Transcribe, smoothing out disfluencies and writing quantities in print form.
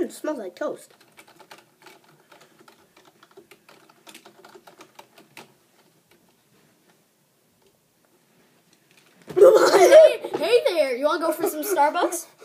It smells like toast. Hey there, you want to go for some Starbucks?